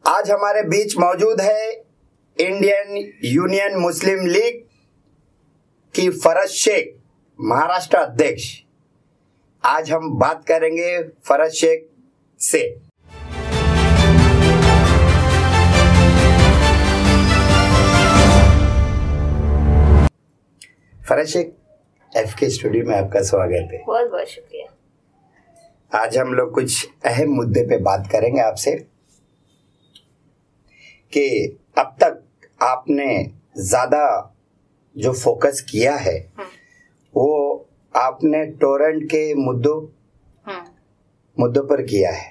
आज हमारे बीच मौजूद है इंडियन यूनियन मुस्लिम लीग की फरज शेख, महाराष्ट्र अध्यक्ष। आज हम बात करेंगे फरज शेख से। फरज शेख, एफके स्टूडियो में आपका स्वागत है। बहुत बहुत शुक्रिया। आज हम लोग कुछ अहम मुद्दे पे बात करेंगे आपसे कि अब तक आपने ज्यादा जो फोकस किया है वो आपने टोरेंट के मुद्दों पर किया है,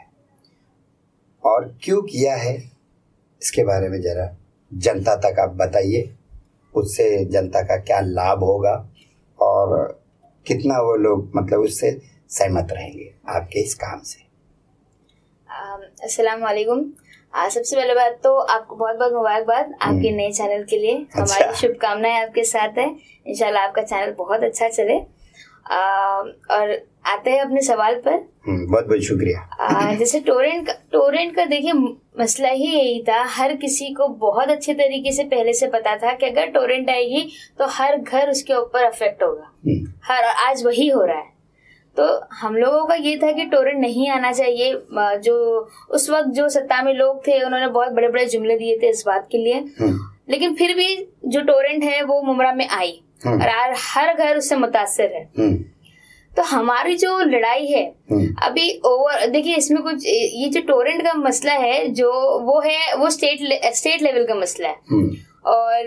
और क्यों किया है इसके बारे में जरा जनता तक आप बताइए। उससे जनता का क्या लाभ होगा और कितना वो लोग मतलब उससे सहमत रहेंगे आपके इस काम से। अस्सलाम वालेकुम। सबसे पहले बात तो आपको बहुत बहुत मुबारकबाद आपके नए चैनल के लिए। हमारी शुभकामनाएं आपके साथ है। इंशाल्लाह आपका चैनल बहुत अच्छा चले। और आते हैं अपने सवाल पर। बहुत बहुत शुक्रिया। जैसे टोरेंट का देखिए मसला ही यही था। हर किसी को बहुत अच्छे तरीके से पहले से पता था कि अगर टोरेंट आएगी तो हर घर उसके ऊपर अफेक्ट होगा। आज वही हो रहा है। तो हम लोगों का ये था कि टोरेंट नहीं आना चाहिए। जो उस वक्त जो सत्ता में लोग थे उन्होंने बहुत बड़े बड़े जुमले दिए थे इस बात के लिए, लेकिन फिर भी जो टोरेंट है वो मुमरा में आई और हर घर उससे मुतासिर है। तो हमारी जो लड़ाई है अभी देखिए इसमें कुछ ये जो टोरेंट का मसला है जो वो स्टेट लेवल का मसला है। और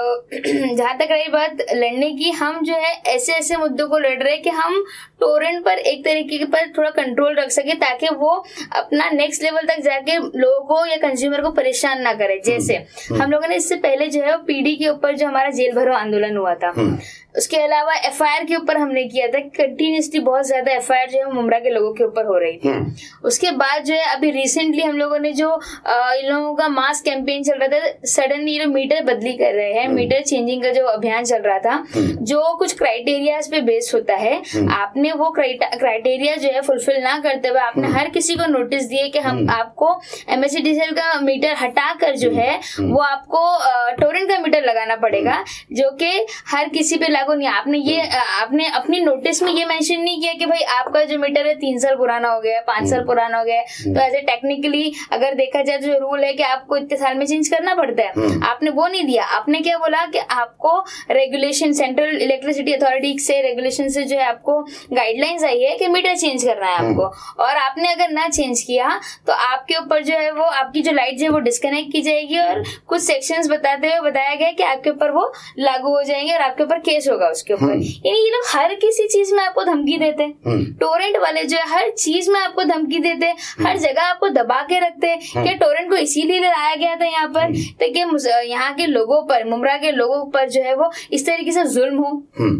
जहाँ तक रही बात लड़ने की, हम जो है ऐसे ऐसे मुद्दों को लड़ रहे हैं कि हम टोरेंट पर एक तरीके पर थोड़ा कंट्रोल रख सके ताकि वो अपना नेक्स्ट लेवल तक जाके लोगों को या कंज्यूमर को परेशान ना करे। जैसे हम लोगों ने इससे पहले जो है पीडी के ऊपर जो हमारा जेल भरो आंदोलन हुआ था, उसके अलावा एफआईआर के ऊपर हमने किया था। कंटिन्यूसली बहुत ज्यादा एफआईआर जो है मुमरा के लोगों के ऊपर हो रही थी। उसके बाद जो है अभी रिसेंटली हम लोगों ने जो इन लोगों का मास कैंपेन चल रहा था, सडनली मीटर बदली कर रहे हैं, मीटर चेंजिंग का जो अभियान चल रहा था, जो कुछ क्राइटेरियाज पे बेस्ड होता है, आपने वो क्राइटेरिया जो है फुलफिल ना करते हुए आपने हर किसी को नोटिस दिए कि हम आपको MSCDCL का मीटर हटाकर जो है वो आपको टोरेंट का मीटर लगाना पड़ेगा, जो कि हर किसी पे लागू नहीं। आपने अपनी नोटिस में ये मेंशन नहीं किया कि भाई आपका जो मीटर है 3 साल पुराना हो गया, 5 साल पुराना हो गया। तो ऐसे टेक्निकली अगर देखा जाए तो जो रूल है कि आपको इतने साल में चेंज करना पड़ता है, आपने वो नहीं दिया। आपने क्या बोला कि आपको रेगुलेशन, सेंट्रल इलेक्ट्रिसिटी अथॉरिटी से रेगुलेशन से जो है आपको गाइडलाइंस आई है कि मीटर चेंज करना है आपको, और आपने अगर ना चेंज किया तो आपके ऊपर जो है वो आपकी जो लाइट है वो डिस्कनेक्ट की जाएगी और कुछ सेक्शंस बताते हुए बताया गया कि आपके ऊपर वो लागू हो जाएंगे और आपके ऊपर केस होगा उसके ऊपर। यानी ये लोग हर किसी चीज में आपको धमकी देते हैं। टोरेंट वाले जो है हर चीज में आपको धमकी देते, हर जगह आपको दबा के रखते कि टोरेंट को इसीलिए लाया गया था यहाँ पर ताकि यहाँ के लोगों पर, मुमरा के लोगों पर जो है वो इस तरीके से जुल्म हो।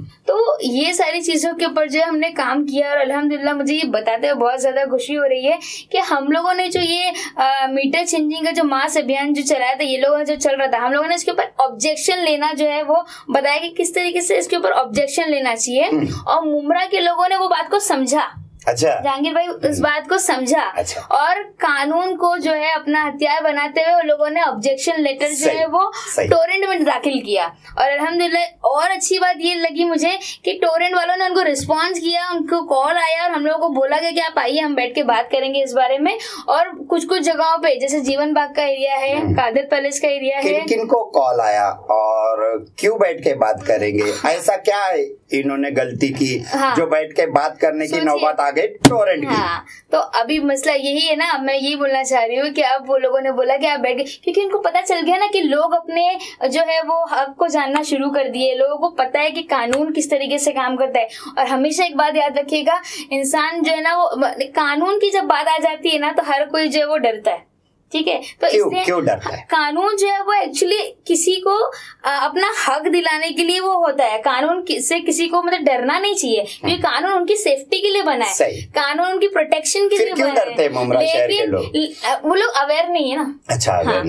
तो ये सारी चीजों के ऊपर जो है हमने काम किया और अल्हम्दुलिल्लाह मुझे ये बताते हुए बहुत ज्यादा खुशी हो रही है कि हम लोगों ने जो ये मीटर चेंजिंग का जो मास अभियान जो चलाया था, ये लोगों जो चल रहा था, हम लोगों ने इसके ऊपर ऑब्जेक्शन लेना जो है वो बताया कि किस तरीके से इसके ऊपर ऑब्जेक्शन लेना चाहिए, और मुमरा के लोगों ने वो बात को समझा। अच्छा, जहांगीर भाई इस बात को समझा। अच्छा। और कानून को जो है अपना हथियार बनाते हुए लोगों ने ऑब्जेक्शन लेटर जो है वो टोरेंट में दाखिल किया। और अल्हम्दुलिल्लाह और अच्छी बात ये लगी मुझे कि टोरेंट वालों ने उनको रिस्पांस किया, उनको कॉल आया और हम लोगों को बोला गया कि आप आइए हम बैठ के बात करेंगे इस बारे में। और कुछ कुछ जगहों पे जैसे जीवन बाग का एरिया है, कादिर पैलेस का एरिया है, किन को कॉल आया और क्यों बैठ के बात करेंगे? ऐसा क्या है इन्होंने गलती की जो बैठ के बात करने की नौबत आ गई टोरेंट की? तो अभी मसला यही है ना। मैं यही बोलना चाह रही हूँ कि अब वो लोगों ने बोला कि आप बैठ गए, क्योंकि उनको पता चल गया ना कि लोग अपने जो है वो हक को जानना शुरू कर दिए। लोगों को पता है कि कानून किस तरीके से काम करता है। और हमेशा एक बात याद रखिएगा, इंसान जो है ना वो कानून की जब बात आ जाती है ना तो हर कोई जो है वो डरता है। ठीक है, तो क्यों डरता है? कानून जो है वो एक्चुअली किसी को अपना हक दिलाने के लिए वो होता है। कानून से किसी को मतलब डरना नहीं चाहिए, क्योंकि कानून उनकी सेफ्टी के लिए बना है, कानून उनकी प्रोटेक्शन के लिए बना है। लेकिन वो लोग अवेयर नहीं है ना। अच्छा,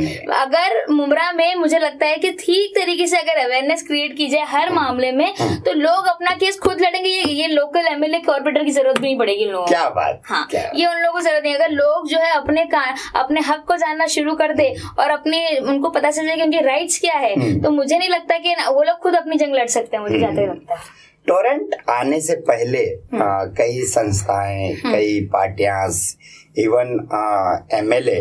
अगर मुमरा में मुझे लगता है कि ठीक तरीके से अगर अवेयरनेस क्रिएट की जाए हर मामले में तो लोग अपना केस खुद लड़ेंगे। ये लोकल एमएलए कॉर्पोरेटर की जरूरत भी नहीं पड़ेगी इन लोगों को। क्या बात। हाँ, ये उन लोगों को जरूरत नहीं। अगर लोग जो है अपने हक सबको जानना शुरू कर दे और अपने उनको पता चल जाए कि उनके राइट्स क्या है, तो मुझे नहीं लगता कि वो लोग खुद अपनी जंग लड़ सकते हैं, मुझे जहाँ तक लगता है। टोरेंट आने से पहले कई संस्थाएं, कई पार्टियां, इवन MLA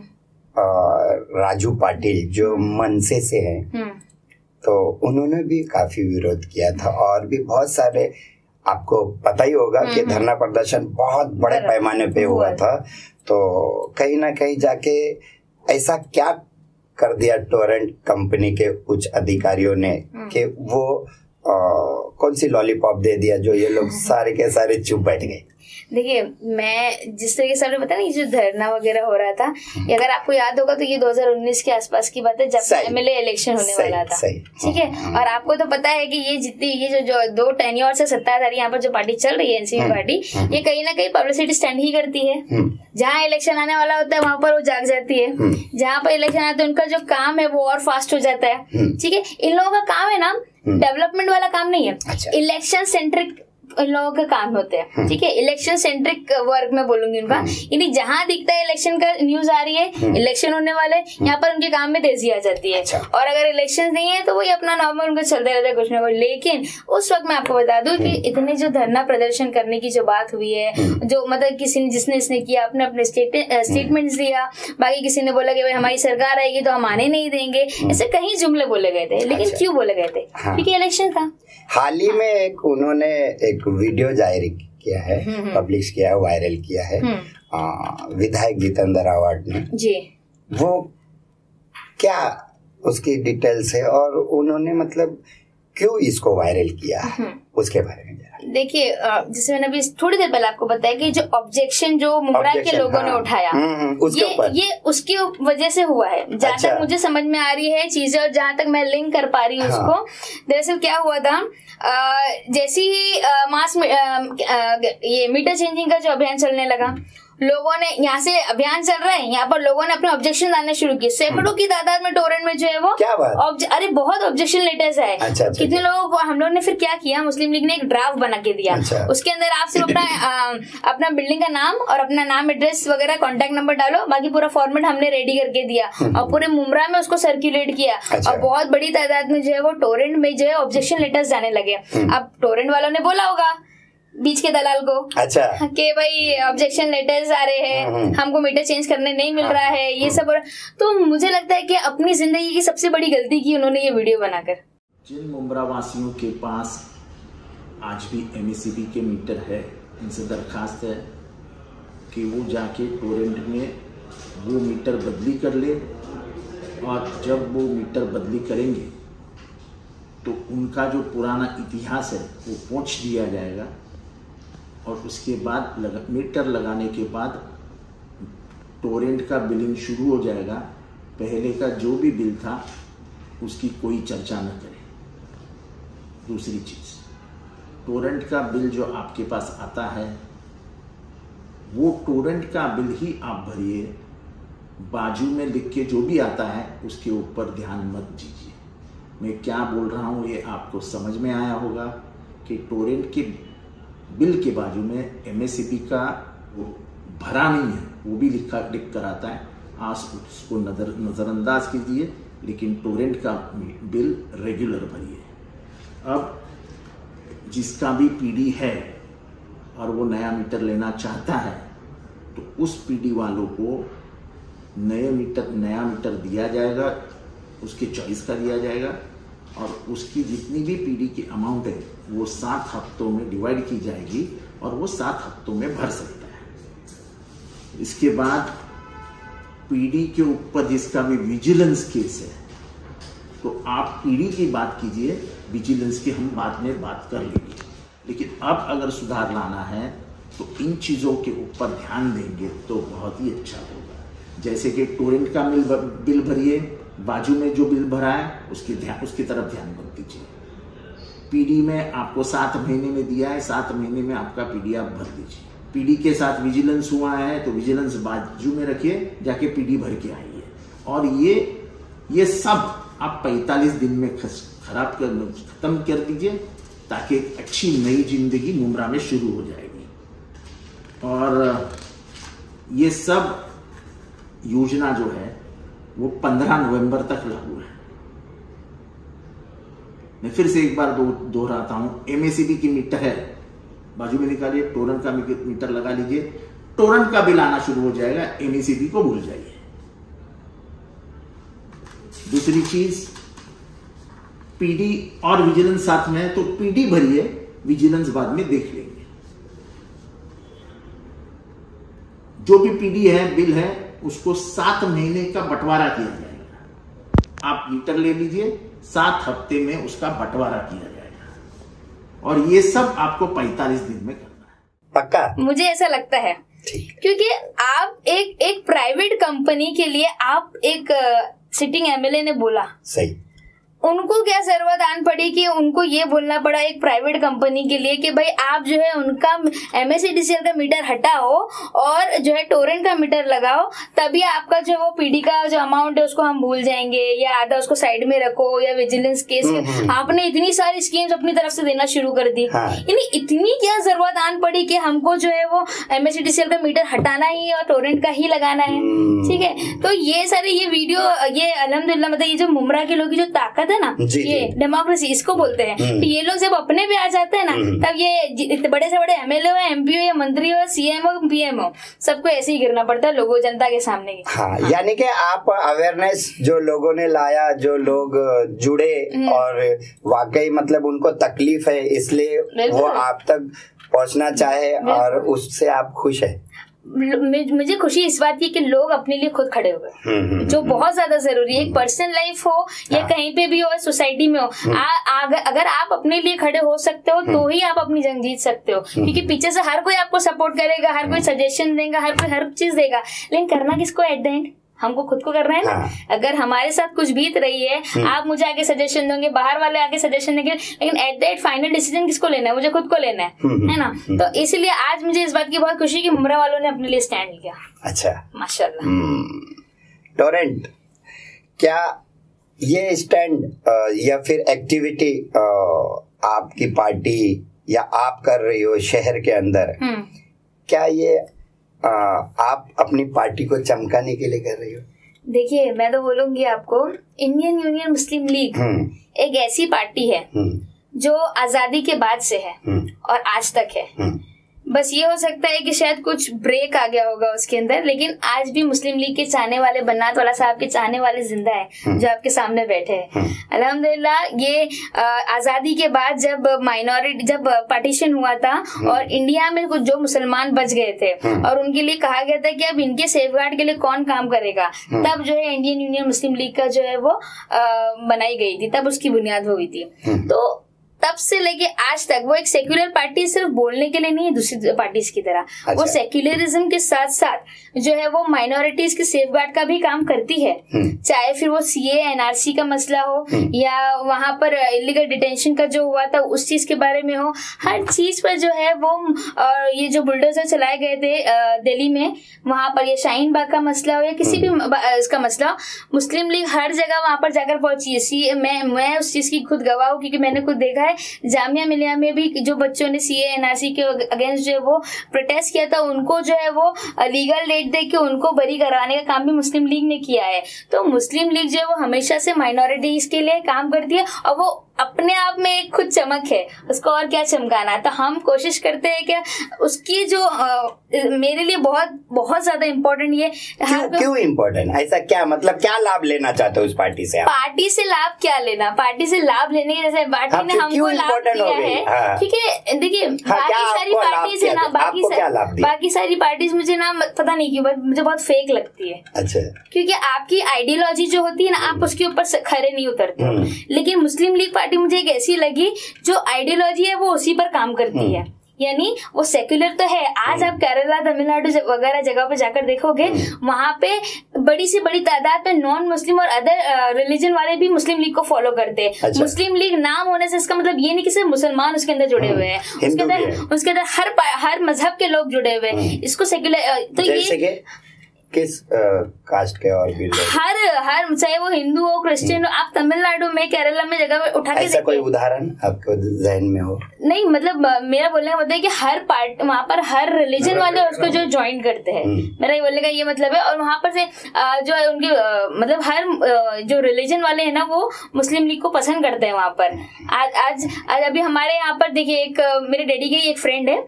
राजू पाटिल जो मनसे से हैं, तो उन्होंने भी काफी विरोध किया था। और भी बहुत सारे, आपको पता ही होगा कि धरना प्रदर्शन बहुत बड़े पैमाने पे हुआ था। तो कहीं ना कहीं जाके ऐसा क्या कर दिया टोरेंट कंपनी के उच्च अधिकारियों ने कि वो कौन सी लॉलीपॉप दे दिया जो ये लोग सारे के सारे चुप बैठ गए। देखिए, मैं जिस तरीके से आपने बताया ना, ये जो धरना वगैरह हो रहा था, अगर आपको याद होगा तो ये 2019 के आसपास की बात है, जब MLA इलेक्शन होने वाला था, ठीक है। और आपको तो पता है कि ये जितनी ये जो 2 टेन्योर से सत्ताधारी यहाँ पर जो पार्टी चल रही है, एनसीपी पार्टी, ये कहीं ना कहीं पब्लिसिटी स्टंट ही करती है। जहाँ इलेक्शन आने वाला होता है वहां पर वो जाग जाती है, जहाँ पर इलेक्शन आता है उनका जो काम है वो और फास्ट हो जाता है, ठीक है। इन लोगों का काम है ना, डेवलपमेंट वाला काम नहीं है, इलेक्शन सेंट्रिक इन लोगों का काम होते हैं, ठीक है। इलेक्शन सेंट्रिक वर्क में बोलूंगी उनका, यानी जहां दिखता है इलेक्शन का न्यूज आ रही है, इलेक्शन होने वाले, यहाँ पर उनके काम में तेजी आ जाती है। और अगर इलेक्शन नहीं है तो वही अपना नॉर्मल उनका चलता रहता है कुछ ना कुछ। लेकिन उस वक्त मैं आपको बता दूं कि इतने जो धरना प्रदर्शन करने की जो बात हुई है, जो मतलब किसी ने जिसने इसने किया, अपने अपने स्टेटमेंट्स दिया, बाकी किसी ने बोला कि भाई हमारी सरकार आएगी तो हम आने नहीं देंगे, ऐसे कई जुमले बोले गए थे। लेकिन क्यों बोले गए थे? क्योंकि इलेक्शन था। हाल ही में उन्होंने एक वीडियो जारी किया है, पब्लिश किया है, वायरल किया है, विधायक जितेंद्र आवाड ने जी। वो क्या उसकी डिटेल्स है और उन्होंने मतलब क्यों इसको वायरल किया, उसके बारे में जरा। देखिए, जैसे मैंने अभी थोड़ी देर पहले आपको बताया कि जो ऑब्जेक्शन जो मुमरा के लोगों ने उठाया, ये उसकी वजह से हुआ है, जहाँ तक मुझे समझ में आ रही है चीजें और जहाँ तक मैं लिंक कर पा रही हूँ उसको। दरअसल क्या हुआ था, जैसे ही मास ये मीटर चेंजिंग का जो अभियान चलने लगा, लोगों ने यहाँ से अभियान चल रहा है, यहाँ पर लोगों ने अपने ऑब्जेक्शन डालने शुरू किए। सैकड़ों की तादाद में टोरेंट में जो है वो क्या बात? अरे बहुत ऑब्जेक्शन लेटर्स है। अच्छा। कितने लोगों को हम लोगों ने फिर क्या किया, मुस्लिम लीग ने एक ड्राफ्ट बना के दिया। उसके अंदर आप सिर्फ अपना बिल्डिंग का नाम और अपना नाम, एड्रेस वगैरह, कॉन्टेक्ट नंबर डालो, बाकी पूरा फॉर्मेट हमने रेडी करके दिया और पूरे मुमरा में उसको सर्कुलेट किया। और बहुत बड़ी तादाद में जो है वो टोरेंट में जो है ऑब्जेक्शन लेटर्स जाने लगे। अब टोरेंट वालों ने बोला होगा बीच के दलाल को, अच्छा, कि भाई ऑब्जेक्शन लेटर्स आ रहे हैं, हमको मीटर चेंज करने नहीं मिल रहा है, ये सब। तो मुझे लगता है कि अपनी जिंदगी की सबसे बड़ी गलती की उन्होंने ये वीडियो बनाकर। जिन मुमरा वासियों के पास आज भी MACB के मीटर है, इनसे दरखास्त है कि वो जाके टोरेंट में वो मीटर बदली कर ले, और जब वो मीटर बदली करेंगे तो उनका जो पुराना इतिहास है वो पोंछ दिया जाएगा, और उसके बाद मीटर लगाने के बाद टोरेंट का बिलिंग शुरू हो जाएगा। पहले का जो भी बिल था उसकी कोई चर्चा न करें। दूसरी चीज़, टोरेंट का बिल जो आपके पास आता है वो टोरेंट का बिल ही आप भरिए, बाजू में लिख के जो भी आता है उसके ऊपर ध्यान मत दीजिए। मैं क्या बोल रहा हूँ ये आपको समझ में आया होगा कि टोरेंट के बिल के बाजू में MACB का वो भरा नहीं है, वो भी लिख कर आता है, आप उसको नज़रअंदाज कीजिए, लेकिन टोरेंट का बिल रेगुलर भरिए। अब जिसका भी PD है और वो नया मीटर लेना चाहता है तो उस PD वालों को नया मीटर दिया जाएगा, उसके चॉइस का दिया जाएगा, और उसकी जितनी भी PD की अमाउंट है वो 7 हफ्तों में डिवाइड की जाएगी और वो 7 हफ्तों में भर सकता है। इसके बाद PD के ऊपर जिसका भी विजिलेंस केस है तो आप PD की बात कीजिए, विजिलेंस की हम बाद में बात कर लेंगे। लेकिन अब अगर सुधार लाना है तो इन चीज़ों के ऊपर ध्यान देंगे तो बहुत ही अच्छा होगा। जैसे कि टोरेंट का बिल भरिए, बाजू में जो बिल भरा है उसकी तरफ ध्यान मत दीजिए। PD में आपको 7 महीने में दिया है, 7 महीने में आपका PD आप भर दीजिए। PD के साथ विजिलेंस हुआ है तो विजिलेंस बाजू में रखिए, जाके PD भर के आइए। और ये सब आप 45 दिन में खत्म कर दीजिए, ताकि एक अच्छी नई जिंदगी मुमरा में शुरू हो जाएगी। और ये सब योजना जो है वो 15 नवंबर तक लागू है। मैं फिर से एक बार दोहराता हूं, एमएसीबी की मीटर है, बाजू में निकालिए, टोरेंट का मीटर लगा लीजिए, टोरेंट का बिल आना शुरू हो जाएगा, एमएसीबी को भूल जाइए। दूसरी चीज, पीडी और विजिलेंस साथ में है, तो पीडी भरिए, विजिलेंस बाद में देख लेंगे। जो भी पीडी है, बिल है, उसको 7 महीने का बंटवारा किया जाएगा। आप मीटर ले लीजिए, 7 हफ्ते में उसका बंटवारा किया जाएगा, और ये सब आपको 45 दिन में करना है। पक्का? मुझे ऐसा लगता है, क्योंकि आप एक प्राइवेट कंपनी के लिए आप एक सिटिंग एमएलए ने बोला, सही, उनको क्या जरूरत आन पड़ी कि उनको ये बोलना पड़ा एक प्राइवेट कंपनी के लिए कि भाई आप जो है उनका एमएससीडीसीएल का मीटर हटाओ और जो है टोरेंट का मीटर लगाओ, तभी आपका जो वो पीडी का जो अमाउंट है उसको हम भूल जाएंगे, या आधा उसको साइड में रखो, या विजिलेंस केस। आपने इतनी सारी स्कीम्स अपनी तरफ से देना शुरू कर दी, यानी इतनी क्या जरूरत आन पड़ी कि हमको जो है वो एमएससीडीसीएल का मीटर हटाना ही और टोरेंट का ही लगाना है। ठीक है, तो ये सारे ये वीडियो, ये अल्हम्दुलिल्लाह, मतलब ये जो मुमरा के लोग की जो ताकत है ना, ये डेमोक्रेसी इसको बोलते हैं। तो ये लोग जब अपने भी आ जाते हैं ना, तब ये बड़े से बड़े एमएलए हो, एमपी हो, या मंत्री हो, सीएम हो, पीएम हो, सबको ऐसे ही गिरना पड़ता है लोगों जनता के सामने। हाँ, यानी कि आप अवेयरनेस जो लोगों ने लाया, जो लोग जुड़े और वाकई मतलब उनको तकलीफ है, इसलिए वो आप तक पहुंचना चाहे, और उससे आप खुश है। मुझे खुशी इस बात की कि लोग अपने लिए खुद खड़े हुए, जो बहुत ज्यादा जरूरी है। एक पर्सनल लाइफ हो या कहीं पे भी हो, सोसाइटी में हो, अगर आप अपने लिए खड़े हो सकते हो तो ही आप अपनी जंग जीत सकते हो। क्योंकि पीछे से हर कोई आपको सपोर्ट करेगा, हर कोई सजेशन देगा, हर कोई हर चीज देगा, लेकिन करना किसको एट द एंड? हमको खुद को करना है ना। अगर हमारे साथ कुछ बीत रही है, आप मुझे आगे सजेशन दोगे, बाहर वाले आगे सजेशन देंगे, लेकिन at the end final decision किसको लेना है? मुझे खुद को लेना है ना। तो इसलिए आज मुझे इस बात की बहुत खुशी कि मुमरा वालों ने अपने लिए स्टैंड लिया। अच्छा, माशाल्लाह। टोरेंट, क्या ये स्टैंड या फिर एक्टिविटी आपकी पार्टी या आप कर रही हो शहर के अंदर, क्या ये आप अपनी पार्टी को चमकाने के लिए कर रही हो? देखिए, मैं तो बोलूंगी आपको, इंडियन यूनियन मुस्लिम लीग एक ऐसी पार्टी है जो आजादी के बाद से है और आज तक है। बस ये हो सकता है कि शायद कुछ ब्रेक आ गया होगा उसके अंदर, लेकिन आज भी मुस्लिम लीग के चाहने वाले, बनात वाला साहब के चाहने वाले जिंदा है, जो आपके सामने बैठे हैं। अल्हम्दुलिल्लाह, ये आजादी के बाद जब जब पार्टीशन हुआ था और इंडिया में कुछ जो मुसलमान बच गए थे और उनके लिए कहा गया था कि अब इनके सेफगार्ड के लिए कौन काम करेगा, तब जो है इंडियन यूनियन मुस्लिम लीग का जो है वो बनाई गई थी, तब उसकी बुनियाद हुई थी। तो तब से लेके आज तक वो एक सेक्युलर पार्टी सिर्फ बोलने के लिए नहीं है दूसरी पार्टीज की तरह। अच्छा। वो सेक्युलरिज्म के साथ साथ जो है वो माइनॉरिटीज के सेफगार्ड का भी काम करती है, चाहे फिर वो सीए एनआरसी का मसला हो या वहां पर इलीगल डिटेंशन का जो हुआ था उस चीज के बारे में हो। हर चीज पर जो है वो ये जो बुलडोजर चलाए गए थे दिल्ली में, वहां पर ये शाहीन बाग का मसला हो या किसी भी इसका मसला, मुस्लिम लीग हर जगह वहां पर जाकर पहुंची है। मैं उस चीज की खुद गवाह हूँ, क्योंकि मैंने खुद देखा है जामिया मिलिया में भी जो बच्चों ने सीए एनआरसी के अगेंस्ट जो है वो प्रोटेस्ट किया था, उनको जो है वो लीगल रेट दे के उनको बरी कराने का काम भी मुस्लिम लीग ने किया है। तो मुस्लिम लीग जो है वो हमेशा से माइनॉरिटीज के लिए काम करती है और वो अपने आप में एक खुद चमक है, उसको और क्या चमकाना है। तो हम कोशिश करते हैं कि उसकी जो मेरे लिए बहुत बहुत ज्यादा इम्पोर्टेंट, ये क्यों इम्पोर्टेंट, ऐसा क्या मतलब, क्या लाभ लेना चाहते हो उस पार्टी से? पार्टी से लाभ क्या लेना, पार्टी से लाभ लेने के जैसे पार्टी ने हमको लाभ दिया है, ठीक है। देखिए, बाकी सारी पार्टीज है ना, बाकी सारी पार्टीज मुझे ना पता नहीं क्यों मुझे बहुत फेक लगती है। अच्छा, क्योंकि आपकी आइडियोलॉजी जो होती है ना, आप उसके ऊपर खरे नहीं उतरते। लेकिन मुस्लिम लीग पार्टी मुझे एक ऐसी लगी जो आइडियोलॉजी है वो उसी पर काम करती है, यानी वो सेक्युलर तो है। आज आप केरला, तमिलनाडु वगैरह जगह पे जाकर देखोगे, वहां पे बड़ी से बड़ी तादाद में नॉन मुस्लिम और अदर रिलीजन वाले भी मुस्लिम लीग को फॉलो करते हैं। अच्छा। मुस्लिम लीग नाम होने से इसका मतलब ये नहीं कि सिर्फ मुसलमान उसके अंदर जुड़े हुए हैं, उसके अंदर हर मजहब के लोग जुड़े हुए हैं। इसको सेक्युलर, तो ये किस कास्ट के और भी लोग? हर चाहे वो हिंदू हो, क्रिश्चियन हो, आप तमिलनाडु में, केरला में जगह उठा के ऐसा कोई उदाहरण आपको जहन में हो? नहीं, मतलब मेरा बोलने का मतलब है कि हर पार्ट वहाँ पर हर रिलीजन वाले उसको जो ज्वाइन करते हैं, मेरा ये बोलने का ये मतलब है। और वहाँ पर से जो है उनके मतलब हर जो रिलीजन वाले हैं ना, वो मुस्लिम लीग को पसंद करते हैं वहाँ पर। आज अभी हमारे यहाँ पर देखिए, एक मेरे डैडी के एक फ्रेंड है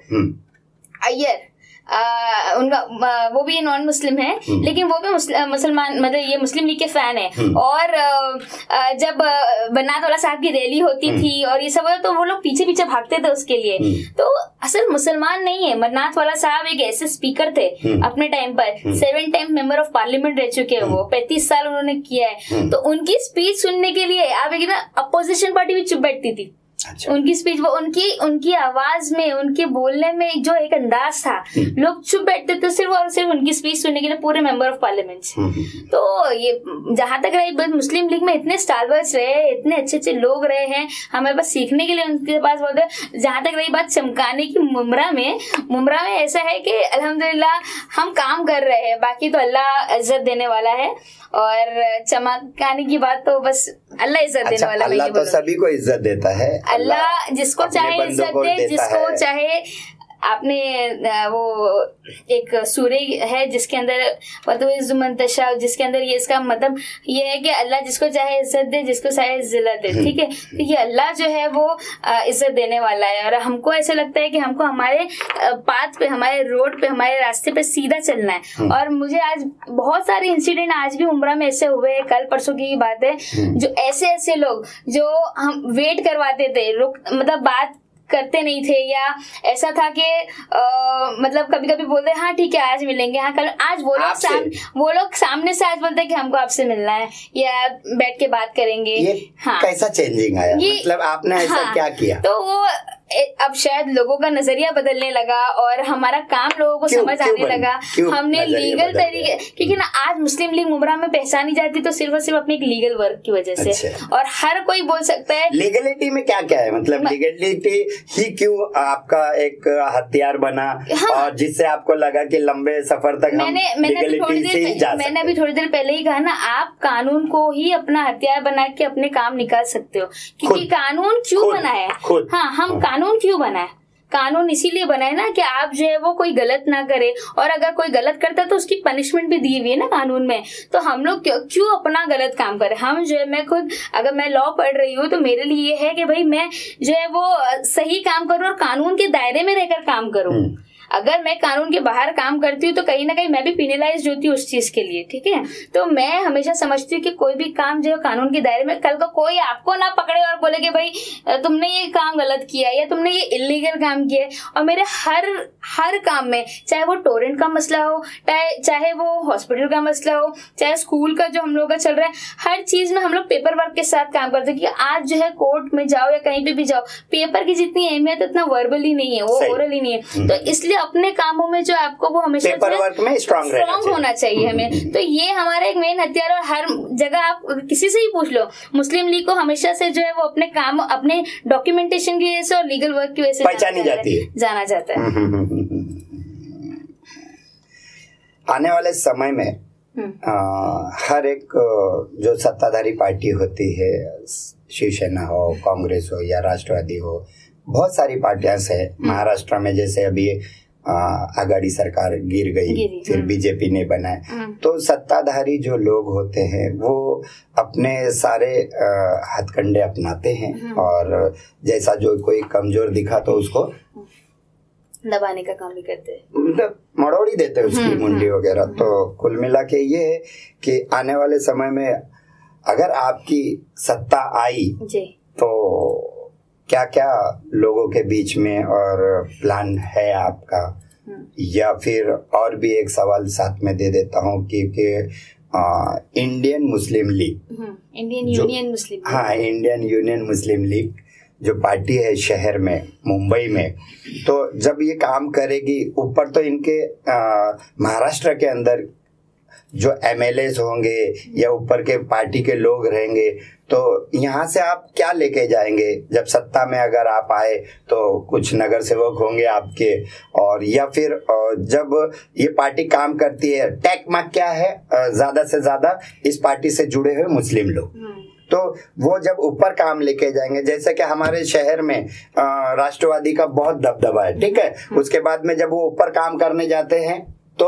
अय्यर, उनका वो भी नॉन मुस्लिम है, लेकिन वो भी मुसलमान, मतलब ये मुस्लिम लीग के फैन है। और जब बनात वाला साहब की रैली होती थी और ये सब होता, तो वो लोग पीछे पीछे भागते थे उसके लिए। तो असल मुसलमान नहीं है, मन्नात वाला साहब एक ऐसे स्पीकर थे अपने टाइम पर, 7 टाइम मेंबर ऑफ पार्लियामेंट रह चुके हैं वो, 35 साल उन्होंने किया है। तो उनकी स्पीच सुनने के लिए आप एक ना अपोजिशन पार्टी भी चुप बैठती थी। अच्छा। उनकी स्पीच, वो उनकी आवाज में, उनके बोलने में जो एक अंदाज था, लोग चुप बैठते थे सिर्फ और सिर्फ उनकी स्पीच सुनने के लिए, पूरे मेंबर ऑफ पार्लियामेंट। तो ये जहां तक रही मुस्लिम लीग में, इतने स्टारबर्स रहे, इतने अच्छे अच्छे लोग रहे हैं हमें बस सीखने के लिए उनके पास बोलते। जहां तक रही बात चमकाने की, मुमरा में ऐसा है कि अल्हम्दुलिल्लाह हम काम कर रहे हैं, बाकी तो अल्लाह इज्जत देने वाला है। और चमकाने की बात तो बस अल्लाह इज्जत देने वाला। अल्लाह तो सभी को इज्जत देता है, अल्लाह जिसको चाहे इज्जत दे, जिसको चाहे। आपने वो एक सूरे है जिसके अंदर मंतशा, जिसके अंदर ये इसका मतलब ये है कि अल्लाह जिसको चाहे इज्जत दे, जिसको चाहे जिल्लत दे, ठीक है। तो ये अल्लाह जो है वो इज्जत देने वाला है। और हमको ऐसा लगता है कि हमको हमारे पाथ पे, हमारे रोड पे, हमारे रास्ते पे सीधा चलना है। और मुझे आज बहुत सारे इंसिडेंट आज भी उम्रा में ऐसे हुए, कल परसों की बात है, जो ऐसे लोग जो हम वेट करवाते थे, मतलब बात करते नहीं थे, या ऐसा था कि मतलब कभी कभी बोलते हाँ ठीक है आज मिलेंगे, हाँ कल, आज वो लोग सामने से आज बोलते हैं कि हमको आपसे मिलना है या बैठ के बात करेंगे। हाँ, कैसा चेंजिंग आया, मतलब आपने ऐसा क्या किया? तो वो अब शायद लोगों का नजरिया बदलने लगा और हमारा काम लोगों को समझ आने लगा। हमने लीगल तरीके, क्योंकि ना आज मुस्लिम लीग मुमरा में पहचानी जाती तो सिर्फ और सिर्फ अपने एक लीगल वर्क की वजह से। अच्छा। और हर कोई बोल सकता है लीगलिटी में क्या क्या है, मतलब लीगलिटी ही क्यों आपका एक हथियार बना? हाँ। और जिससे आपको लगा कि लंबे सफर तक मैंने अभी थोड़ी देर पहले ही कहा ना, आप कानून को ही अपना हथियार बना के अपने काम निकाल सकते हो। क्योंकि कानून क्यों बना है? हाँ, हम कानून क्यों बना है? कानून इसीलिए बना है ना कि आप जो है वो कोई गलत ना करे, और अगर कोई गलत करता है तो उसकी पनिशमेंट भी दी हुई है ना कानून में। तो हम लोग क्यों अपना गलत काम करें? हम जो है, मैं खुद अगर मैं लॉ पढ़ रही हूँ तो मेरे लिए ये है कि भाई मैं जो है वो सही काम करूँ और कानून के दायरे में रहकर काम करूँ। अगर मैं कानून के बाहर काम करती हूँ तो कहीं ना कहीं मैं भी पिनलाइज होती हूँ उस चीज के लिए, ठीक है। तो मैं हमेशा समझती हूँ कि कोई भी काम जो है कानून के दायरे में, कल को कोई आपको ना पकड़े और बोले कि भाई तुमने ये काम गलत किया या तुमने ये इलीगल काम किया। और मेरे हर काम में, चाहे वो टोरेंट का मसला हो, चाहे वो हॉस्पिटल का मसला हो, चाहे स्कूल का जो हम लोग का चल रहा है, हर चीज में हम लोग पेपर वर्क के साथ काम करते हैं। कि आज जो है कोर्ट में जाओ या कहीं पे भी जाओ, पेपर की जितनी अहमियत उतना वर्बली नहीं है, वो ओरली नहीं है। तो इसलिए अपने कामों में जो आपको वो हमेशा पेपर वर्क में स्ट्रांग होना चाहिए हमें। तो ये हमारा एक मेन हथियार। और हर जगह आप किसी से ही पूछ लो, मुस्लिम लीग को हमेशा से जो है वो अपने काम, अपने डॉक्यूमेंटेशन की वजह से और लीगल वर्क की वजह से पहचानी जाती है, जाना जाता है। आने वाले समय में हर एक जो सत्ताधारी पार्टी होती है, शिवसेना हो, कांग्रेस हो या राष्ट्रवादी हो, बहुत सारी पार्टियां से, महाराष्ट्र में जैसे अभी आघाड़ी सरकार गिर गई, फिर बीजेपी ने बनाए, तो सत्ताधारी जो लोग होते हैं वो अपने सारे हथकंडे अपनाते हैं और जैसा जो कोई कमजोर दिखा तो उसको दबाने का काम भी करते हैं, मतलब मड़ोड़ी देते हैं उसकी मुंडी वगैरह। तो कुल मिला के ये है कि आने वाले समय में अगर आपकी सत्ता आई तो क्या क्या लोगों के बीच में और प्लान है आपका? या फिर और भी एक सवाल साथ में दे देता हूँ कि Indian Muslim League, Indian Union Muslim League, हाँ इंडियन यूनियन मुस्लिम लीग जो पार्टी है शहर में, मुंबई में, तो जब ये काम करेगी, ऊपर तो इनके महाराष्ट्र के अंदर जो MLAs होंगे या ऊपर के पार्टी के लोग रहेंगे, तो यहाँ से आप क्या लेके जाएंगे? जब सत्ता में अगर आप आए तो कुछ नगर सेवक होंगे आपके, और या फिर जब ये पार्टी काम करती है, टैक्मा क्या है, ज्यादा से ज्यादा इस पार्टी से जुड़े हुए मुस्लिम लोग, तो वो जब ऊपर काम लेके जाएंगे, जैसे कि हमारे शहर में राष्ट्रवादी का बहुत दबदबा है, ठीक है, उसके बाद में जब वो ऊपर काम करने जाते हैं तो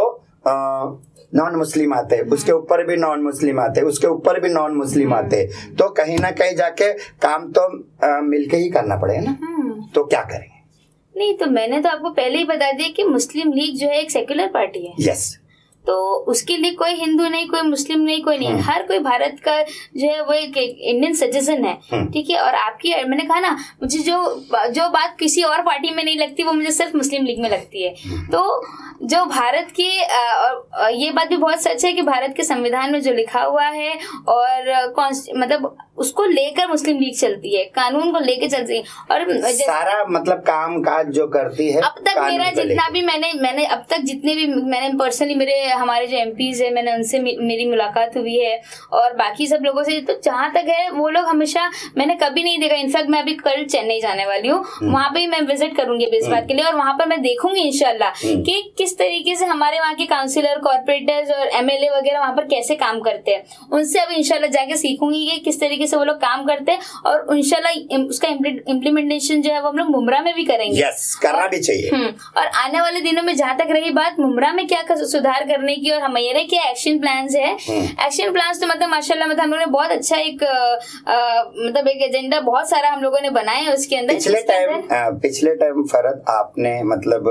नॉन मुस्लिम आते हैं, उसके ऊपर भी नॉन मुस्लिम आते हैं, उसके ऊपर भी नॉन मुस्लिम आते हैं, तो कहीं ना कहीं जाके काम तो मिलके ही करना पड़ेगा ना, तो क्या करेंगे? नहीं, तो मैंने तो आपको पहले ही बता दिया कि मुस्लिम लीग जो है एक सेक्युलर पार्टी है। यस। तो उसके लिए कोई हिंदू नहीं, कोई मुस्लिम नहीं, कोई नहीं, हर कोई भारत का जो है वो एक इंडियन सिटीजन है, ठीक है। और आपकी, मैंने कहा ना, मुझे जो बात किसी और पार्टी में नहीं लगती वो मुझे सिर्फ मुस्लिम लीग में लगती है। तो जो भारत की ये बात भी बहुत सच है कि भारत के संविधान में जो लिखा हुआ है और मतलब उसको लेकर मुस्लिम लीग चलती है, कानून को लेकर चलती है, और सारा मतलब काम काज जो करती है। अब तक मेरा जितना भी मैंने अब तक जितने भी मैंने पर्सनली मेरे हमारे जो MPs है, मैंने उनसे मेरी मुलाकात हुई है, और बाकी सब लोगों से, तो जहाँ तक है वो लोग हमेशा, मैंने कभी नहीं देखा। इनफैक्ट मैं अभी कल चेन्नई जाने वाली हूँ, वहां पे मैं विजिट करूंगी इस बात के लिए, और वहां पर मैं देखूंगी इंशाल्लाह कि किस तरीके से हमारे वहाँ के काउंसिलर, कॉर्पोरेटर्स और MLA वगैरह वहां पर कैसे काम करते हैं। उनसे अभी इंशाल्लाह जाके सीखूंगी कि किस तरीके से वो लोग काम करते हैं, और इंशाल्लाह उसका इम्प्लीमेंटेशन जो है वो हम लोग मुमरा में भी करेंगे। यस, करना भी चाहिए। और आने वाले दिनों में जहाँ तक रही बात मुमरा में क्या सुधार करने की और हमारे क्या एक्शन प्लान्स है, एक्शन प्लान्स तो मतलब माशाल्लाह, मतलब हम लोगों ने बहुत अच्छा एक मतलब एक एजेंडा बहुत सारा हम लोगों ने बनाया है उसके अंदर। पिछले टाइम फरद आपने मतलब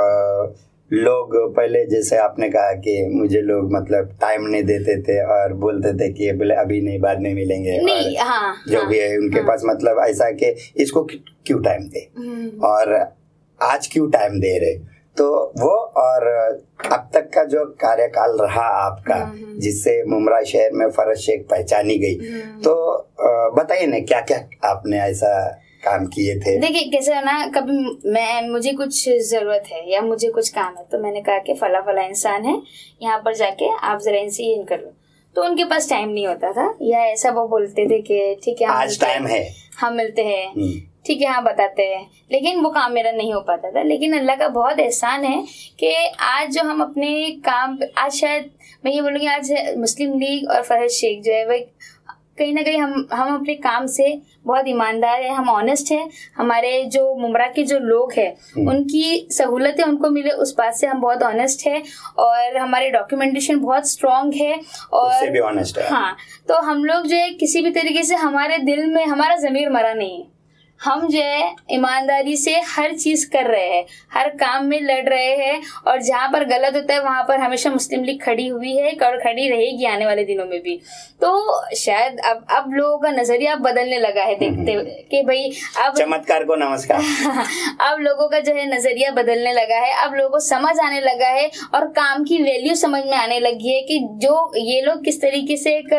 लोग पहले जैसे आपने कहा कि मुझे लोग मतलब टाइम नहीं देते थे और बोलते थे कि बोले अभी नहीं, बाद में मिलेंगे, नहीं, और हाँ, जो भी है उनके पास मतलब ऐसा कि इसको क्यों टाइम दे, और आज क्यों टाइम दे रहे, तो वो और अब तक का जो कार्यकाल रहा आपका, जिससे मुमरा शहर में फरज शेख पहचानी गई, तो बताइए ना क्या क्या आपने ऐसा काम किए थे? देखिए कैसे है ना, कभी मुझे कुछ जरूरत है या मुझे कुछ काम है, तो मैंने कहा कि फला इंसान है, यहाँ पर जाके आप जरा इनसे इन कर लो, तो उनके पास टाइम नहीं होता था, या ऐसा वो बोलते थे कि ठीक है आज टाइम है, हम मिलते हैं, ठीक है, हाँ बताते हैं, लेकिन वो काम मेरा नहीं हो पाता था। लेकिन अल्लाह का बहुत एहसान है कि आज जो हम अपने काम, आज शायद मैं ये बोलूँगी, आज मुस्लिम लीग और फरज शेख जो है वह कहीं ना कहीं हम अपने काम से बहुत ईमानदार है, हम ऑनेस्ट हैं, हमारे जो मुमरा के जो लोग हैं उनकी सहूलतें उनको मिले उस बात से हम बहुत ऑनेस्ट है, और हमारे डॉक्यूमेंटेशन बहुत स्ट्रांग है, और उससे भी ऑनेस्ट है। हाँ, तो हम लोग जो है किसी भी तरीके से हमारे दिल में हमारा ज़मीर मरा नहीं है, हम जो है ईमानदारी से हर चीज कर रहे हैं, हर काम में लड़ रहे हैं, और जहाँ पर गलत होता है वहां पर हमेशा मुस्लिम लीग खड़ी हुई है और खड़ी रहेगी आने वाले दिनों में भी। तो शायद अब लोगों का नजरिया बदलने लगा है, देखते कि भाई अब चमत्कार को नमस्कार अब लोगों का जो है नजरिया बदलने लगा है, अब लोगों को समझ आने लगा है और काम की वैल्यू समझ में आने लगी है कि जो ये लोग किस तरीके से एक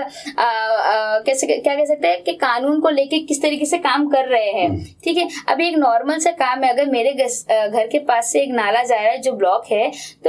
कैसे क्या कह सकते हैं कि कानून को लेके किस तरीके से काम कर रहे हैं। ठीक है, अभी एक नॉर्मल सा काम है, अगर मेरे घर के पास से एक नाला जा रहा है जो ब्लॉक है, तो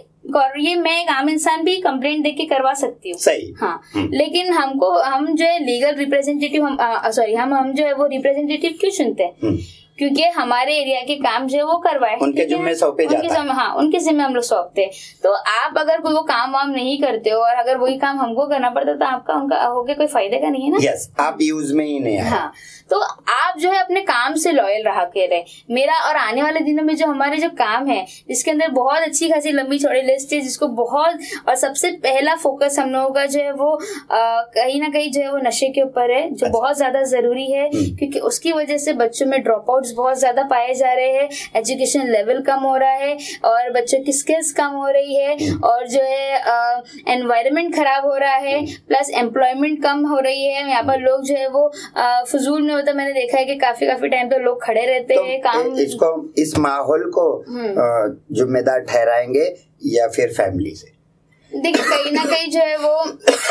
ये मैं एक आम इंसान भी कंप्लेंट देके करवा सकती हूँ, सही। हाँ, लेकिन हम जो है लीगल रिप्रेजेंटेटिव हम जो है वो रिप्रेजेंटेटिव क्यों चुनते हैं? क्योंकि हमारे एरिया के काम जो है वो करवाए, उनके जिम्मे सौंपे जाता है। हाँ, उनके जिम्मे हम लोग सौंपते हैं। तो आप अगर कोई वो काम वाम नहीं करते हो और अगर वही काम हमको करना पड़ता तो आपका उनका होके कोई फायदे का नहीं है ना। यस, आप यूज में ही नहीं है। हाँ, तो आप जो है अपने काम से लॉयल रहा के रहे। मेरा और आने वाले दिनों में जो हमारे जो काम है जिसके अंदर बहुत अच्छी खासी लंबी चौड़ी लिस्ट है, जिसको बहुत, और सबसे पहला फोकस हम लोगों का जो है वो कहीं ना कहीं जो है वो नशे के ऊपर है, जो बहुत ज्यादा जरूरी है, क्योंकि उसकी वजह से बच्चों में ड्रॉप आउट्स बहुत ज्यादा पाए जा रहे हैं, एजुकेशन लेवल कम हो रहा है और बच्चों की स्किल्स कम हो रही है, और जो है एनवायरनमेंट खराब हो रहा है, प्लस एम्प्लॉयमेंट कम हो रही है। यहाँ पर लोग जो है वो फजूल में, मतलब मैंने देखा है कि काफी टाइम तो लोग खड़े रहते हैं काम। इस माहौल को जिम्मेदार ठहराएंगे या फिर फैमिली से? देखिए कहीं ना कहीं जो है वो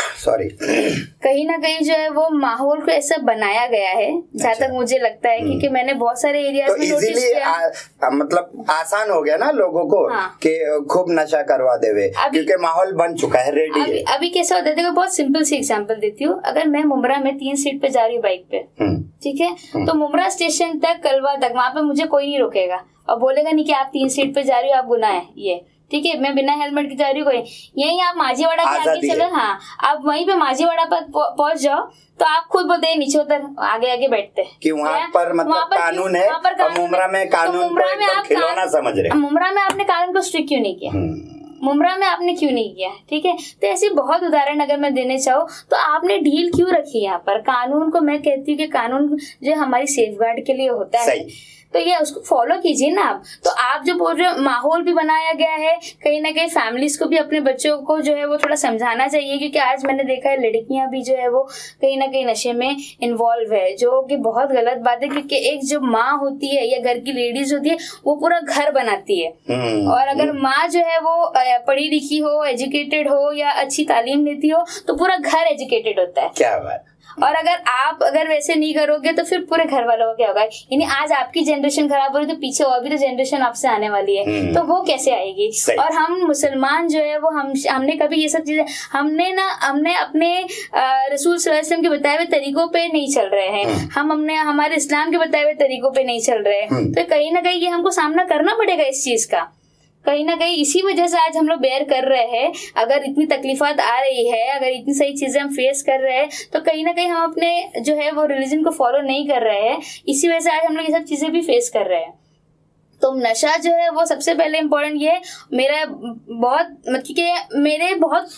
कहीं ना कहीं जो है वो माहौल को ऐसा बनाया गया है, जहाँ तक मुझे लगता है, क्योंकि मैंने बहुत सारे एरियाज में नोटिस किया। मतलब आसान हो गया ना लोगों को कि खूब नशा करवा देवे, क्योंकि माहौल बन चुका है, रेडी है। अभी कैसा होता है, देखो बहुत सिंपल सी एग्जांपल देती हूँ। अगर मैं मुमरा में 3 सीट पे जा रही हूँ बाइक पे, ठीक है, तो मुमरा स्टेशन तक, कलवा तक, वहां पे मुझे कोई नहीं रोकेगा और बोलेगा नहीं कि आप 3 सीट पे जा रही हो, आप गुनाह है ये, ठीक है। मैं बिना हेलमेट के जा रही हूँ, कोई यही आप माझीवाड़ा के आगे चलो, हाँ आप वहीं पे माझीवाड़ा पर पहुंच जाओ तो आप खुद बोलते हैं नीचे उतर, आगे आगे बैठते हैं कि वहाँ पर मतलब कानून है, और मुमरा में कानून को एकदम खिलौना समझ रहे। मुमरा में आपने कानून को स्ट्रिक्ट क्यों नहीं किया, मुमरा में आपने क्यों नहीं किया, ठीक है। तो ऐसे बहुत उदाहरण अगर मैं देने चाहूँ तो आपने ढील क्यों रखी यहाँ पर। कानून को मैं कहती हूँ कि कानून जो हमारी सेफगार्ड के लिए होता है, तो ये उसको फॉलो कीजिए ना आप। तो आप जो बोल रहे हो माहौल भी बनाया गया है, कहीं ना कहीं फैमिलीज को भी अपने बच्चों को जो है वो थोड़ा समझाना चाहिए, क्योंकि आज मैंने देखा है लड़कियां भी जो है वो कहीं ना कहीं नशे में इन्वॉल्व है, जो कि बहुत गलत बात है। क्योंकि एक जो माँ होती है या घर की लेडीज होती है वो पूरा घर बनाती है, और अगर माँ जो है वो पढ़ी लिखी हो, एजुकेटेड हो या अच्छी तालीम लेती हो तो पूरा घर एजुकेटेड होता है। क्या बात। और अगर वैसे नहीं करोगे तो फिर पूरे घर वालों का क्या होगा। यानी आज आपकी जनरेशन खराब हो रही तो पीछे और भी तो जनरेशन आपसे आने वाली है, तो वो कैसे आएगी। और हम मुसलमान जो है वो हमने कभी ये सब चीजें हमने अपने रसूल सल्लल्लाहु अलैहि वसल्लम के बताए हुए तरीकों पे नहीं चल रहे हैं, हम हमारे इस्लाम के बताए हुए तरीकों पे नहीं चल रहे हैं। तो कहीं ना कहीं ये हमको सामना करना पड़ेगा इस चीज का। कहीं ना कहीं इसी वजह से आज हम लोग बेयर कर रहे हैं। अगर इतनी तकलीफात आ रही है, अगर इतनी सही चीजें हम फेस कर रहे हैं, तो कहीं ना कहीं हम अपने जो है वो रिलीजन को फॉलो नहीं कर रहे हैं। इसी वजह से आज हम लोग ये सब चीजें भी फेस कर रहे हैं। तो नशा जो है वो सबसे पहले इम्पोर्टेंट ये मेरा बहुत मतलब कि मेरे बहुत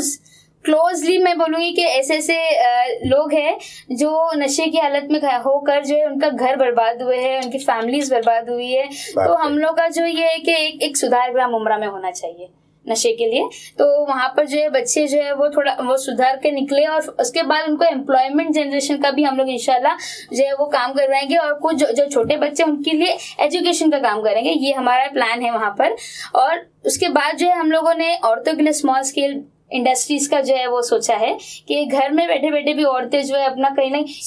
क्लोजली मैं बोलूंगी कि ऐसे लोग हैं जो नशे की हालत में होकर जो है उनका घर बर्बाद हुए हैं, उनकी फैमिलीज बर्बाद हुई है। तो हम लोग का जो ये है कि एक सुधारग्राम उम्रा में होना चाहिए नशे के लिए। तो वहां पर जो है बच्चे जो है वो थोड़ा वो सुधार के निकले, और उसके बाद उनको एम्प्लॉयमेंट जनरेशन का भी हम लोग इंशाल्लाह जो है वो काम करवाएंगे, और कुछ जो छोटे बच्चे उनके लिए एजुकेशन का काम करेंगे। ये हमारा प्लान है वहां पर। और उसके बाद जो है हम लोगों ने औरतों के लिए स्मॉल स्केल इंडस्ट्रीज का जो है वो सोचा है कि घर में बैठे बैठे भी औरतें जो है अपना कहीं नहीं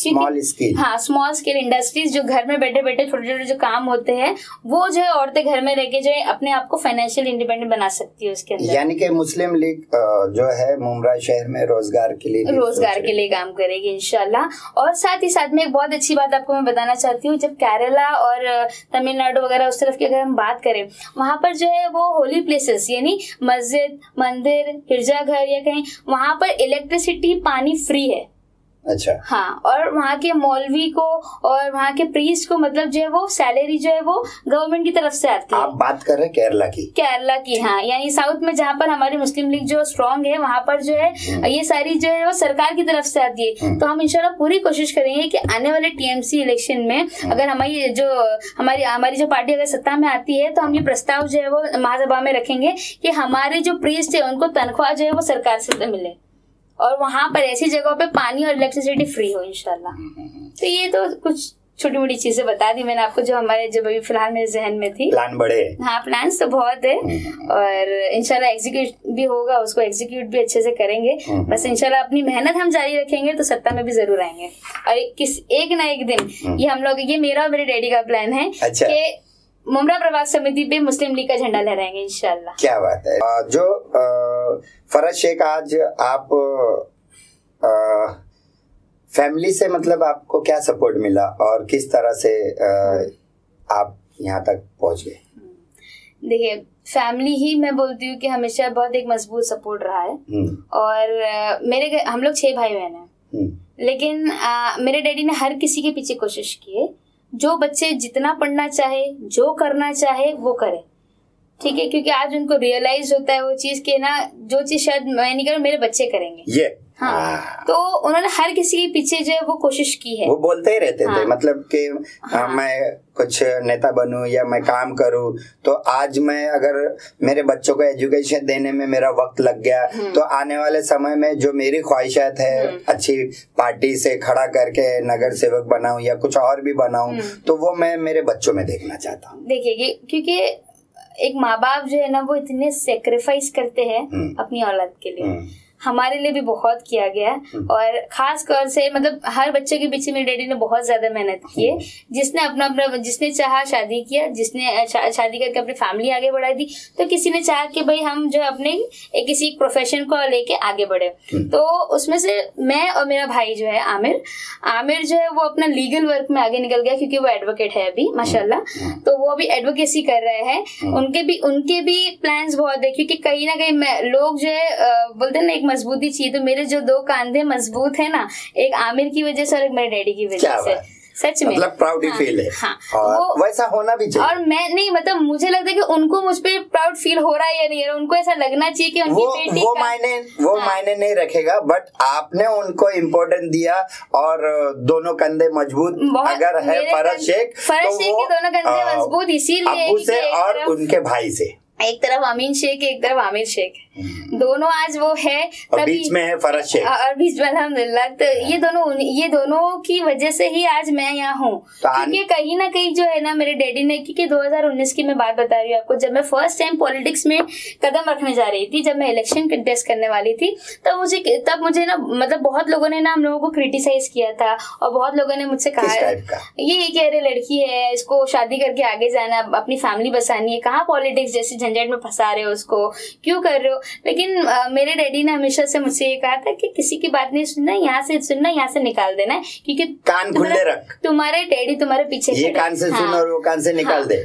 स्मॉल स्केल इंडस्ट्रीज, जो घर में बैठे बैठे छोटे छोटे जो काम होते हैं वो जो है औरतें घर में रह के जो है अपने आप को फाइनेंशियल इंडिपेंडेंट बना सकती है उसके अंदर। यानी कि मुस्लिम लीग जो है मुमरा शहर में रोजगार के लिए काम करेगी इंशाल्लाह। और साथ ही साथ में एक बहुत अच्छी बात आपको मैं बताना चाहती हूँ, जब केरला और तमिलनाडु वगैरह उस तरफ की अगर हम बात करें, वहां पर जो है वो होली प्लेसेस यानी मस्जिद, मंदिर, गिरजा घर या कहीं वहां पर इलेक्ट्रिसिटी, पानी फ्री है। अच्छा। हाँ, और वहाँ के मौलवी को और वहाँ के प्रीस्ट को मतलब जो है वो सैलरी जो है वो गवर्नमेंट की तरफ से आती है। आप बात कर रहे हैं केरला की? हाँ, यानी साउथ में जहाँ पर हमारी मुस्लिम लीग जो स्ट्रांग है वहाँ पर जो है ये सारी जो है वो सरकार की तरफ से आती है। तो हम इंशाल्लाह पूरी कोशिश करेंगे कि आने वाले टीएमसी इलेक्शन में अगर हमारी जो पार्टी अगर सत्ता में आती है तो हम ये प्रस्ताव जो है वो महासभा में रखेंगे कि हमारे जो प्रीस्ट है उनको तनख्वाह जो है वो सरकार से मिले, और वहां पर ऐसी जगहों पे पानी और इलेक्ट्रिसिटी फ्री हो इंशाल्लाह। तो ये तो कुछ छोटी मोटी चीजें बता दी मैंने आपको जो हमारे जो अभी फिलहाल मेरे जहन में थी। प्लान बड़े? हाँ, प्लान्स तो बहुत है, और इंशाल्लाह एग्जीक्यूट भी होगा, उसको एग्जीक्यूट भी अच्छे से करेंगे। बस इंशाल्लाह अपनी मेहनत हम जारी रखेंगे तो सत्ता में भी जरूर आएंगे, और एक ना एक दिन ये हम लोग, ये मेरा और मेरे डैडी का प्लान है कि मुमरा प्रवास समिति पे मुस्लिम लीग का झंडा लहराएंगे इंशाल्लाह। क्या बात है। जो फरज शेख, आज आप फैमिली से मतलब आपको क्या सपोर्ट मिला और किस तरह से आप यहाँ तक पहुँच गए? देखिए, फैमिली ही मैं बोलती हूँ कि हमेशा बहुत एक मजबूत सपोर्ट रहा है। और हम लोग 6 भाई बहन हैं, लेकिन मेरे डैडी ने हर किसी के पीछे कोशिश की है, जो बच्चे जितना पढ़ना चाहे, जो करना चाहे वो करे, ठीक है, क्योंकि आज उनको रियलाइज होता है वो चीज के ना, जो चीज शायद मैं नहीं करूँ मेरे बच्चे करेंगे ये। हाँ, तो उन्होंने हर किसी के पीछे जो है वो कोशिश की है। वो बोलते ही रहते थे मतलब कि मैं कुछ नेता बनूं या मैं काम करूं, तो आज मैं अगर मेरे बच्चों को एजुकेशन देने में मेरा वक्त लग गया तो आने वाले समय में जो मेरी ख्वाहिशात है अच्छी पार्टी से खड़ा करके नगर सेवक बनाऊं या कुछ और भी बनाऊं, तो वो मैं मेरे बच्चों में देखना चाहता हूँ। देखिए, क्योंकि एक माँ बाप जो है ना वो इतने सेक्रीफाइस करते हैं अपनी औलाद के लिए, हमारे लिए भी बहुत किया गया। और खास तौर से मतलब हर बच्चे के पीछे मेरे डैडी ने बहुत ज्यादा मेहनत की है। जिसने अपना जिसने चाहा शादी किया, जिसने शादी करके अपनी फैमिली आगे बढ़ाई दी, तो किसी ने चाहा कि भाई हम जो अपने किसी प्रोफेशन को लेके आगे बढ़े। तो उसमें से मैं और मेरा भाई जो है आमिर जो है वो अपना लीगल वर्क में आगे निकल गया, क्योंकि वो एडवोकेट है अभी माशाल्लाह। तो वो अभी एडवोकेसी कर रहे हैं। उनके भी प्लान्स बहुत है, क्योंकि कहीं ना कहीं लोग जो है बोलते हैं ना एक मजबूती चाहिए। तो मेरे जो 2 कंधे मजबूत है ना, एक आमिर की वजह से और एक मेरे डैडी की वजह से। सच में मतलब प्राउड ही फील है। हाँ, और वैसा होना भी चाहिए। और मैं नहीं मतलब मुझे लगता है कि उनको मुझ पे प्राउड फील हो रहा है या नहीं, उनको ऐसा लगना चाहिए कि उनकी बेटी वो मायने नहीं रखेगा, बट आपने उनको इम्पोर्टेंस दिया। और दोनों कंधे मजबूत अगर है फरज शेख के दोनों कंधे मजबूत इसीलिए अब्बू से और उनके भाई से, एक तरफ अमीन शेख एक तरफ आमिर शेख, दोनों आज वो है, और बीच में है फरज शेख, और बीच में अल्हम्दुलिल्लाह। तो ये दोनों की वजह से ही आज मैं यहाँ हूँ। क्योंकि कहीं ना कहीं जो है ना मेरे डैडी ने, क्योंकि 2019 की मैं बात बता रही हूँ आपको, जब मैं फर्स्ट टाइम पॉलिटिक्स में कदम रखने जा रही थी, जब मैं इलेक्शन कंटेस्ट करने वाली थी, तब मुझे ना मतलब बहुत लोगों ने ना हम लोगों को क्रिटिसाइज किया था। और बहुत लोगों ने मुझसे कहा ये कह रहे लड़की है, इसको शादी करके आगे जाना, अपनी फैमिली बसानी है, कहाँ पॉलिटिक्स जैसी झंझट में फंसा रहे हो, उसको क्यों कर रहे हो। लेकिन मेरे डैडी ने हमेशा से मुझसे ये कहा था कि किसी की बात नहीं सुनना, यहाँ से सुनना, यहाँ से निकाल देना है, क्योंकि कान खुले रख, तुम्हारे डैडी तुम्हारे पीछे, ये कान से सुन और वो कान से निकाल दे।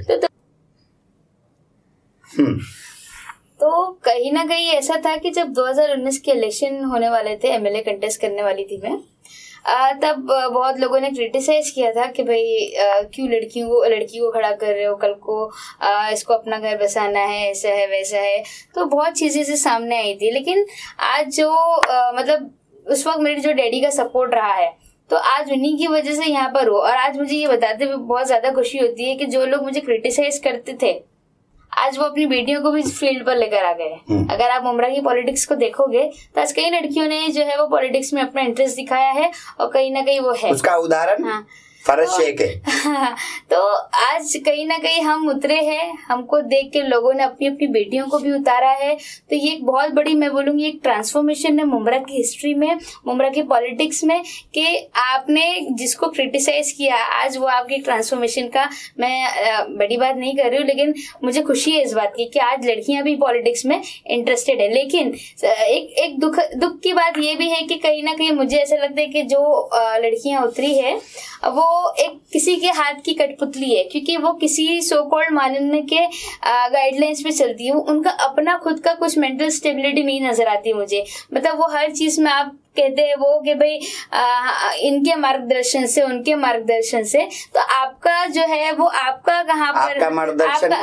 तो कहीं ना कहीं ऐसा था कि जब 2019 के इलेक्शन होने वाले थे, एमएलए कंटेस्ट करने वाली थी मैं, तब बहुत लोगों ने क्रिटिसाइज किया था कि भाई क्यों लड़की को खड़ा कर रहे हो, कल को इसको अपना घर बसाना है, ऐसा है वैसा है। तो बहुत चीजें से सामने आई थी। लेकिन आज जो मतलब उस वक्त मेरे जो डैडी का सपोर्ट रहा है, तो आज उन्हीं की वजह से यहाँ पर हो। और आज मुझे ये बताते हुए बहुत ज्यादा खुशी होती है कि जो लोग मुझे क्रिटिसाइज करते थे, आज वो अपनी बेटियों को भी इस फील्ड पर लेकर आ गए। अगर आप मुमरा की पॉलिटिक्स को देखोगे तो आज कई लड़कियों ने जो है वो पॉलिटिक्स में अपना इंटरेस्ट दिखाया है, और कहीं ना कहीं वो है। उसका उदाहरण फरज शेख है। तो आज कहीं ना कहीं हम उतरे हैं, हमको देख के लोगों ने अपनी अपनी बेटियों को भी उतारा है। तो ये एक बहुत बड़ी, मैं बोलूंगी, एक ट्रांसफॉर्मेशन है मुमरा की हिस्ट्री में, मुमरा की पॉलिटिक्स में, कि आपने जिसको क्रिटिसाइज किया, आज वो आपकी ट्रांसफॉर्मेशन का, मैं बड़ी बात नहीं कर रही हूँ, लेकिन मुझे खुशी है इस बात की कि आज लड़कियां भी पॉलिटिक्स में इंटरेस्टेड है। लेकिन एक दुख की बात ये भी है कि कहीं ना कहीं मुझे ऐसा लगता है कि जो लड़कियां उतरी है वो एक किसी के हाथ की कठपुतली है, क्योंकि वो किसी सो कॉल्ड मानने के गाइडलाइंस पे चलती है। उनका अपना खुद का कुछ मेंटल स्टेबिलिटी नहीं नजर आती मुझे। मतलब वो हर चीज में आप कहते हैं वो कि भाई इनके मार्गदर्शन से, उनके मार्गदर्शन से, तो आपका जो है वो आपका कहाँ पर आपका मार्गदर्शन,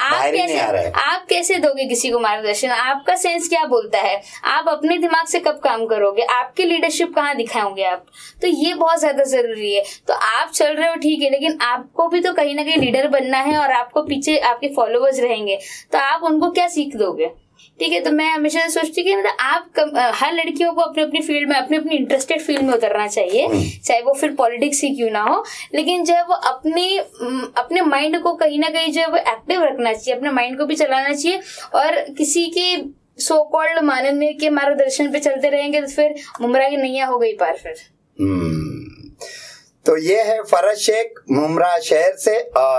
आप कैसे दोगे किसी को मार्गदर्शन? आपका सेंस क्या बोलता है? आप अपने दिमाग से कब काम करोगे? आपकी लीडरशिप कहाँ दिखाओगे आप? तो ये बहुत ज्यादा जरूरी है। तो आप चल रहे हो ठीक है, लेकिन आपको भी तो कहीं ना कहीं लीडर बनना है, और आपको पीछे आपके फॉलोअर्स रहेंगे, तो आप उनको क्या सीख दोगे? ठीक है। तो मैं हमेशा सोचती कि मतलब आप हर लड़कियों को अपने अपनी फील्ड में, अपने अपनी इंटरेस्टेड फील्ड में उतरना चाहिए, चाहे वो फिर पॉलिटिक्स ही क्यों ना हो, लेकिन जो है वो अपने माइंड को कहीं ना कहीं जो है वो एक्टिव रखना चाहिए, अपने माइंड को भी चलाना चाहिए। और किसी के सो कॉल्ड मानने के मार्गदर्शन पे चलते रहेंगे तो फिर मुमरा की नैया हो गई पार फिर। तो ये है फरज शेख मुमरा शहर से,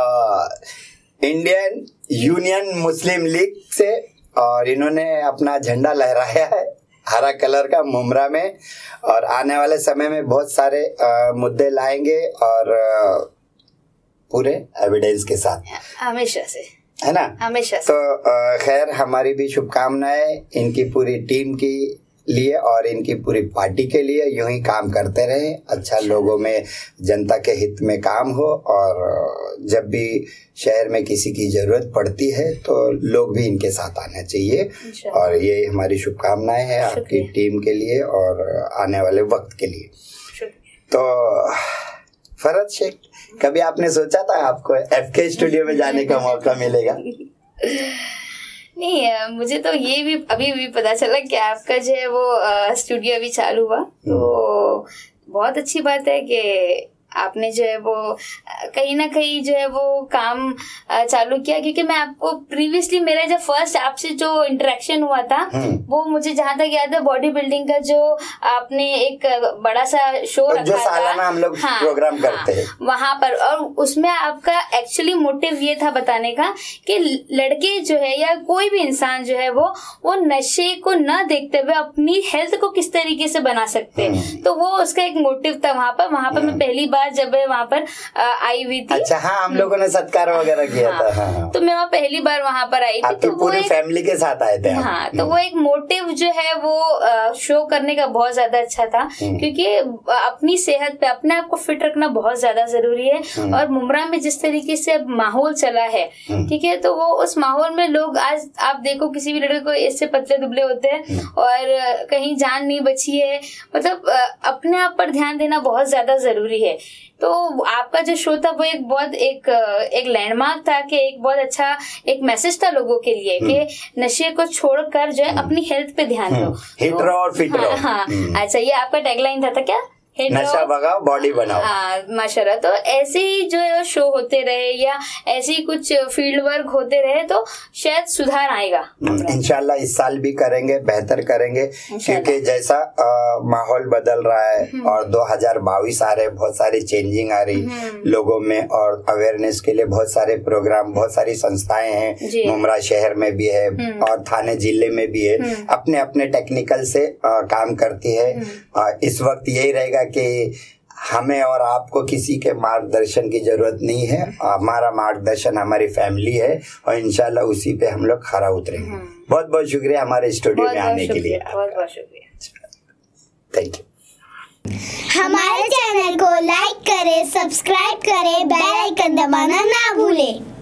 इंडियन यूनियन मुस्लिम लीग से, और इन्होंने अपना झंडा लहराया है हरा कलर का मुमरा में, और आने वाले समय में बहुत सारे मुद्दे लाएंगे, और पूरे एविडेंस के साथ, हमेशा से, है ना, हमेशा से। तो खैर हमारी भी शुभकामनाएं इनकी पूरी टीम की लिए और इनकी पूरी पार्टी के लिए। यूं ही काम करते रहे, अच्छा लोगों में, जनता के हित में काम हो, और जब भी शहर में किसी की जरूरत पड़ती है तो लोग भी इनके साथ आना चाहिए। और ये हमारी शुभकामनाएं हैं आपकी टीम के लिए और आने वाले वक्त के लिए। तो फरज शेख, कभी आपने सोचा था आपको एफके स्टूडियो में जाने का मौका मिलेगा? नहीं, मुझे तो ये भी अभी पता चला कि आपका जो है वो स्टूडियो अभी चालू हुआ, तो बहुत अच्छी बात है कि आपने जो है वो कहीं ना कहीं जो है वो काम चालू किया, क्योंकि मैं आपको प्रीवियसली मेरा जब फर्स्ट आपसे जो इंटरेक्शन हुआ था वो मुझे जहाँ तक याद है बॉडी बिल्डिंग का जो आपने एक बड़ा सा शो रखा जो सालाना हम लोग प्रोग्राम करते हैं वहां पर, और उसमें आपका एक्चुअली मोटिव ये था बताने का कि लड़के जो है या कोई भी इंसान जो है वो नशे को न देखते हुए अपनी हेल्थ को किस तरीके से बना सकते हैं, तो वो उसका एक मोटिव था वहां पर मैं पहली बार जब वहां पर आई हुई थी। अच्छा, हाँ, हम लोगों ने सत्कार वगैरह किया था। हाँ। तो मैं वहाँ पहली बार वहां पर आई थी, तो पूरी फैमिली के साथ आए थे। हाँ, तो वो एक मोटिव जो है वो शो करने का बहुत ज्यादा अच्छा था, क्योंकि अपनी सेहत पे अपने आप को फिट रखना बहुत ज्यादा जरूरी है। और मुमरा में जिस तरीके से अब माहौल चला है, ठीक है, तो वो उस माहौल में लोग आज आप देखो किसी भी लड़के को इससे पतले दुबले होते हैं और कहीं जान नहीं बची है, मतलब अपने आप पर ध्यान देना बहुत ज्यादा जरूरी है। तो आपका जो शो था वो एक बहुत एक लैंडमार्क था कि एक बहुत अच्छा एक मैसेज था लोगों के लिए कि नशे को छोड़कर जो है अपनी हेल्थ पे ध्यान दो, हिट रहो और फिट रहो। हाँ, अच्छा, ये आपका टैगलाइन था क्या? नशा भगाओ, बॉडी बनाओ। माशाल्लाह। तो ऐसे ही जो है शो होते रहे या ऐसे ही कुछ फील्ड वर्क होते रहे तो शायद सुधार आएगा। इंशाल्लाह इस साल भी करेंगे, बेहतर करेंगे, क्योंकि जैसा माहौल बदल रहा है और 2022 आ रहे, बहुत सारी चेंजिंग आ रही लोगों में, और अवेयरनेस के लिए बहुत सारे प्रोग्राम, बहुत सारी संस्थाएं हैं, मुमरा शहर में भी है और थाने जिले में भी है, अपने अपने टेक्निकल से काम करती है। इस वक्त यही रहेगा कि हमें और आपको किसी के मार्गदर्शन की जरूरत नहीं है, हमारा मार्गदर्शन हमारी फैमिली है और इंशाल्लाह उसी पे हम लोग खरा उतरेंगे। बहुत बहुत शुक्रिया हमारे स्टूडियो में आने के लिए। बहुत बहुत शुक्रिया। Thank you. हमारे चैनल को लाइक करें, सब्सक्राइब करें, बेल आइकन दबाना ना भूलें।